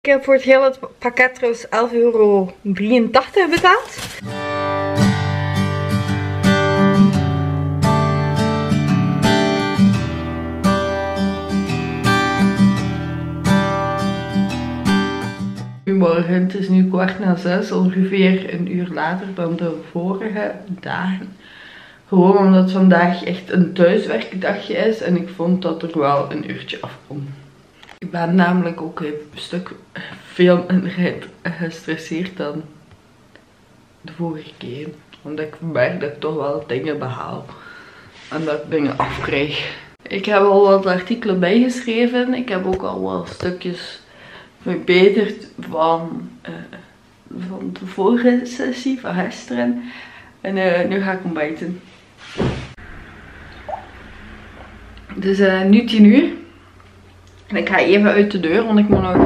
Ik heb voor het hele pakket trouwens €11,83 betaald. Goedemorgen, het is nu 5:15, ongeveer een uur later dan de vorige dagen. Gewoon omdat vandaag echt een thuiswerkdagje is en ik vond dat er wel een uurtje afkomt. Ik ben namelijk ook een stuk veel minder gestresseerd dan de vorige keer. Omdat ik merk dat ik toch wel dingen behaal en dat ik dingen afkrijg. Ik heb al wat artikelen bijgeschreven. Ik heb ook al wat stukjes verbeterd van de vorige sessie, van gisteren. En nu ga ik ontbijten. Het is nu 10 uur. En ik ga even uit de deur, want ik moet nog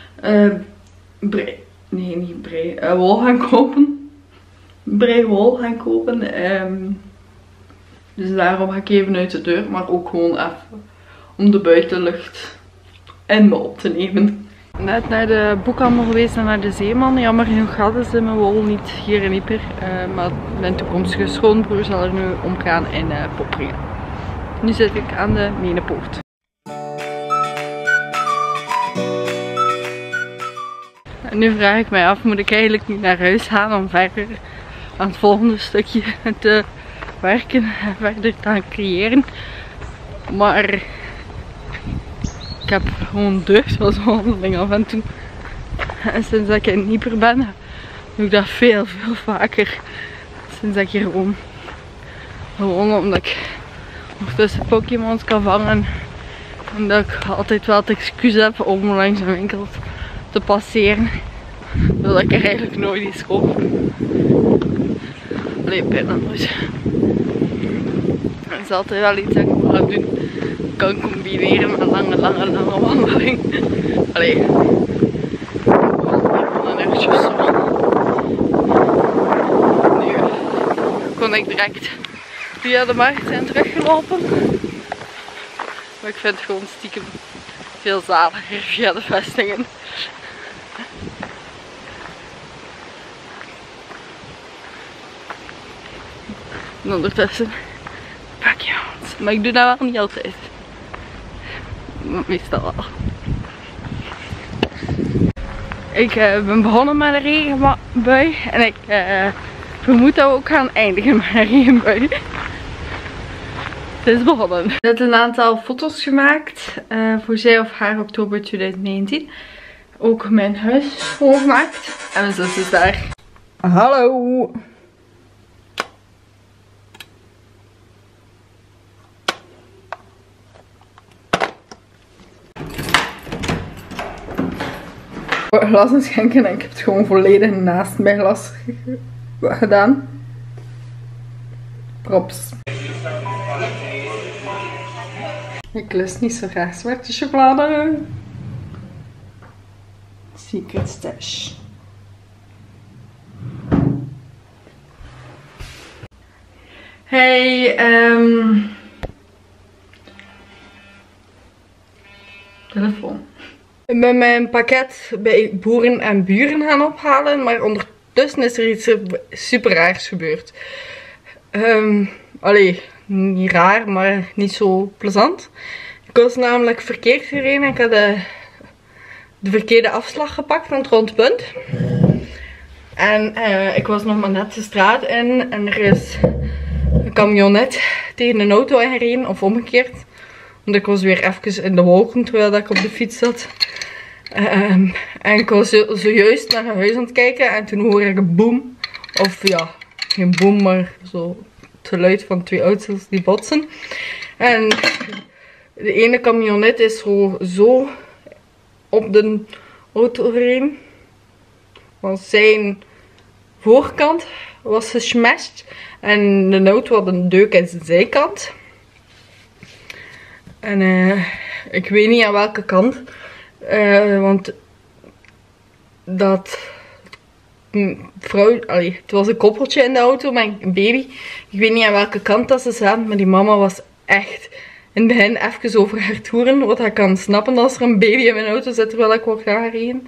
wol gaan kopen. Breiwol gaan kopen. Dus daarom ga ik even uit de deur, maar ook gewoon even om de buitenlucht in me op te nemen. Net naar de boekhandel geweest en naar de Zeeman. Jammer genoeg hadden ze mijn wol niet hier in Ieper. Maar mijn toekomstige schoonbroer zal er nu omgaan in Poperingen. Nu zit ik aan de Menepoort. En nu vraag ik mij af, moet ik eigenlijk niet naar huis gaan om verder aan het volgende stukje te werken en verder te gaan creëren. Maar ik heb gewoon deugdwaswandeling af en toe. En sinds dat ik in Ieper ben, doe ik dat veel vaker. Sinds dat ik hier woon. Gewoon omdat ik ondertussen Pokémons kan vangen. En dat ik altijd wel het excuus heb om langs een winkel te passeren. Zodat ik er eigenlijk nooit iets koop. Allee, bijna nooit. Er is altijd wel iets dat ik moet gaan doen. Kan combineren met een lange wandeling. Allee. Een uurtje of zo. Nu kon ik direct via de markt zijn teruggelopen. Maar ik vind het gewoon stiekem veel zaliger via de vestingen. En ondertussen pak je hand. Maar ik doe dat wel niet altijd. Maar meestal wel. Ik ben begonnen met een regenbui. En ik vermoed dat we ook gaan eindigen met een regenbui. Het is begonnen. Ik heb een aantal foto's gemaakt. Voor zij of haar oktober 2019. Ook mijn huis schoongemaakt. En mijn zus is daar. Hallo! Glas en schenken en ik heb het gewoon volledig naast mijn glas gedaan. Props. Ik lust niet zo graag zwarte chocolade. Secret Stash. Hey, telefoon. Ik ben mijn pakket bij boeren en buren gaan ophalen, maar ondertussen is er iets super raars gebeurd. Allee, niet raar, maar niet zo plezant. Ik was namelijk verkeerd gereden en ik had de verkeerde afslag gepakt aan het rondpunt. En ik was nog maar net de straat in en er is een camionet tegen een auto ingereden, of omgekeerd. Want ik was weer even in de wolken terwijl ik op de fiets zat. En ik was zojuist naar huis aan het kijken en toen hoorde ik een boom. Of ja, geen boom, maar zo het geluid van 2 auto's die botsen. En de ene camionet is zo op de auto gereden. Want zijn voorkant was gesmashed. En de auto had een deuk in zijn zijkant. En ik weet niet aan welke kant. Want dat vrouw, het was een koppeltje in de auto met een baby. Ik weet niet aan welke kant dat ze zaten, maar die mama was echt in het begin even over haar toeren. Wat ik kan snappen als er een baby in mijn auto zit terwijl ik word aangereden.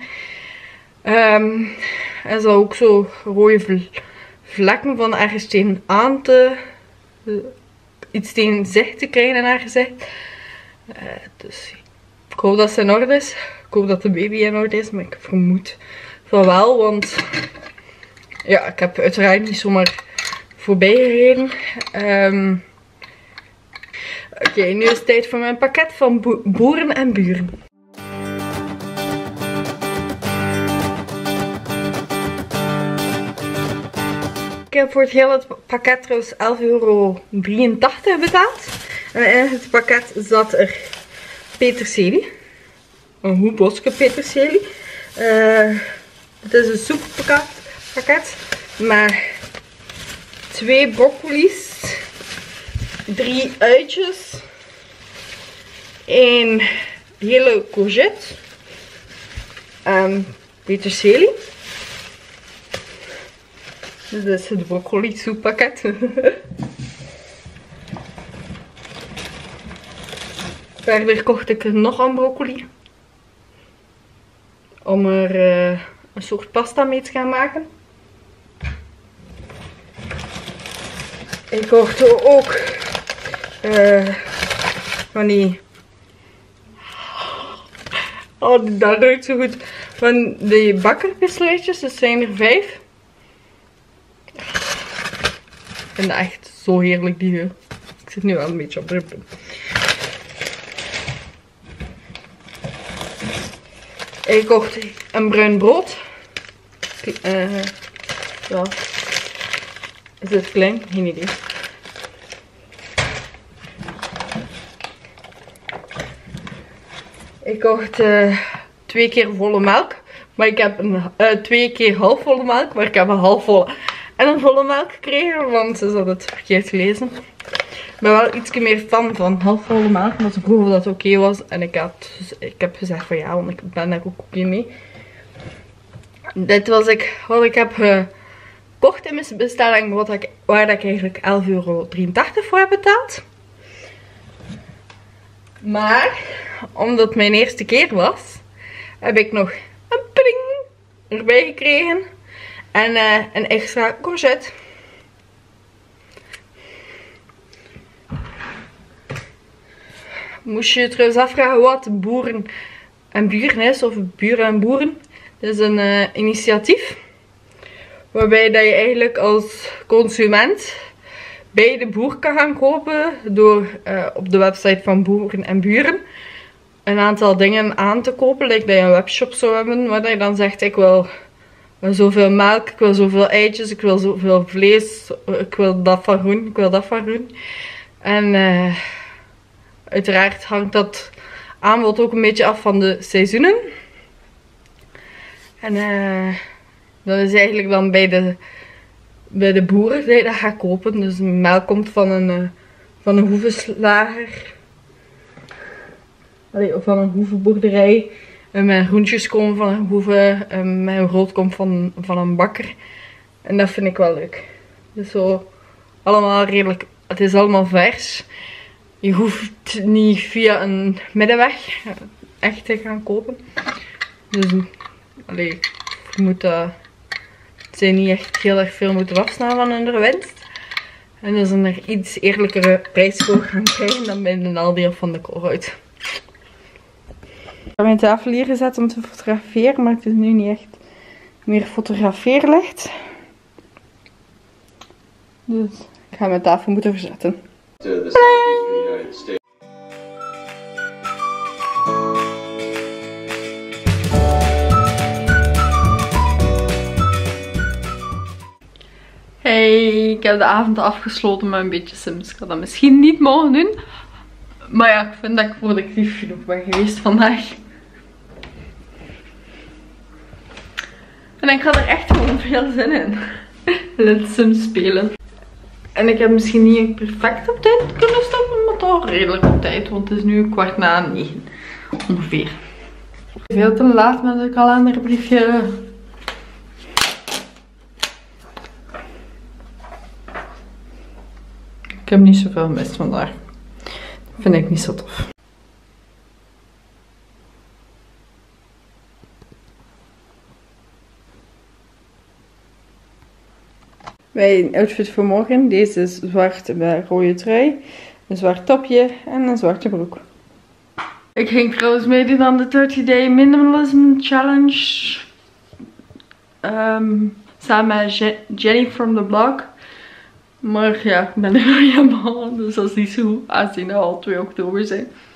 En zo ook zo rode vlekken van ergens tegen aan te... iets tegen zicht te krijgen in haar gezicht. Dus ik hoop dat ze in orde is. Ik hoop dat de baby in orde is, maar ik vermoed van wel, want ja, ik heb uiteraard niet zomaar voorbij gereden. Oké, nu is het tijd voor mijn pakket van boeren en buren. Ik heb voor het hele pakket trouwens €11,83 betaald. En in het pakket zat er peterselie. Een goed bosje peterselie. Het is een soeppakket. Maar 2 broccoli's. 3 uitjes. 1 hele courgette. En peterselie. Dit is het broccoli soeppakket. Verder kocht ik nog een broccoli. Om er een soort pasta mee te gaan maken. Ik kocht ook van die... Oh, dat ruikt zo goed. Van die bakkerbesluitjes. Dat zijn er 5. Ik vind dat echt zo heerlijk, die geur. Ik zit nu wel een beetje op de punt. Ik kocht een bruin brood. Ja. Is het klein? Geen idee. Ik kocht 2 keer volle melk. Maar ik heb 2 keer halfvolle melk. Maar ik heb een halfvolle en een volle melk gekregen. Want ze had het verkeerd gelezen. Ik ben wel iets meer fan van halfvolle melk. Maar ze vroegen dat het oké was. En ik heb gezegd van ja, want ik ben daar ook oké mee. Dit was wat ik heb gekocht in mijn bestelling. Waar ik eigenlijk €11,83 voor heb betaald. Maar, omdat het mijn eerste keer was, heb ik nog een pring erbij gekregen. En een extra courgette. Moest je je trouwens afvragen wat boeren en buren is, of buren en boeren. Dit is een initiatief waarbij dat je eigenlijk als consument bij de boer kan gaan kopen door op de website van Boeren en Buren een aantal dingen aan te kopen. Like dat je een webshop zou hebben waar je dan zegt ik wil zoveel melk, ik wil zoveel eitjes, ik wil zoveel vlees, ik wil dat van groen, ik wil dat van groen. En uiteraard hangt dat aanbod ook een beetje af van de seizoenen. En dat is eigenlijk dan bij de boeren dat je dat gaat kopen. Dus de melk komt van een hoevenslager. Of van een hoevenboerderij. En mijn groentjes komen van een hoeve. En mijn brood komt van een bakker. En dat vind ik wel leuk. Dus zo allemaal redelijk. Het is allemaal vers. Je hoeft niet via een middenweg echt te gaan kopen. Dus ik vermoed dat zij niet echt heel erg veel moeten afstaan van hun winst. En dus een iets eerlijkere prijs voor gaan krijgen dan bij de Aldi of van de Colruyt. Ik heb mijn tafel hier gezet om te fotograferen, maar het is nu niet echt meer fotografeerlicht. Dus ik ga mijn tafel moeten verzetten. Hey, ik heb de avond afgesloten met een beetje Sims. Ik had dat misschien niet mogen doen. Maar ja, ik vind dat ik productief genoeg ben geweest vandaag. En ik had er echt gewoon veel zin in. Let's Sims spelen. En ik heb misschien niet perfect op tijd kunnen stoppen, maar toch redelijk op tijd. Want het is nu 9:15 ongeveer. Veel te laat met het kalenderbriefje. Ik heb niet zoveel gemist vandaag. vind ik niet zo tof. Mijn outfit voor morgen. Deze is zwart met rode trui, een zwart topje en een zwarte broek. Ik ging trouwens meedoen aan de 30 Day Minimalism Challenge. Samen met Jenny from the blog. Maar ja, ik ben er nog niet helemaal, dus dat is niet zo goed, aangezien het al 2 oktober zijn.